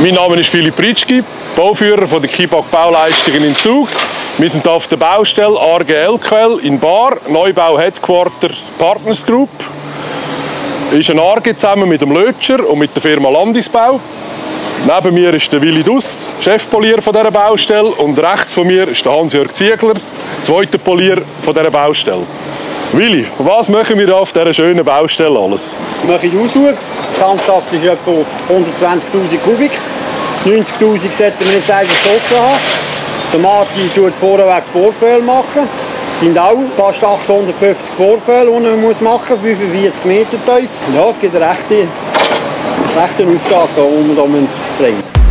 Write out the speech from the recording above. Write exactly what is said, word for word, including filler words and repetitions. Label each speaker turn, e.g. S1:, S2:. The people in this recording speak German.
S1: Mein Name ist Philipp Ritschki, Bauführer von der Kibak Bauleistungen in Zug. Wir sind auf der Baustelle A R G Elquell in Baar, Neubau Headquarter Partners Group. Ist ein A R G zusammen mit dem Lötscher und mit der Firma Landisbau. Neben mir ist der Willi Duss, Chefpolier von dieser Baustelle, und rechts von mir ist der Hans-Jörg Ziegler, zweiter Polier von dieser Baustelle. Willi, was machen wir auf dieser schönen Baustelle alles?
S2: Wir machen die Ausfuhr. Die Gesamtsaft ist etwa hundertzwanzigtausend Kubik. neunzigtausend sollten wir jetzt eigentlich draussen haben. Der Martin tut vorweg Bohrpfähle machen. Es sind auch fast achthundertfünfzig Bohrpfähle, die man machen muss, fünfundvierzig Meter tief. Ja, es gibt eine rechte, rechte Aufgabe, die wir hier bringen.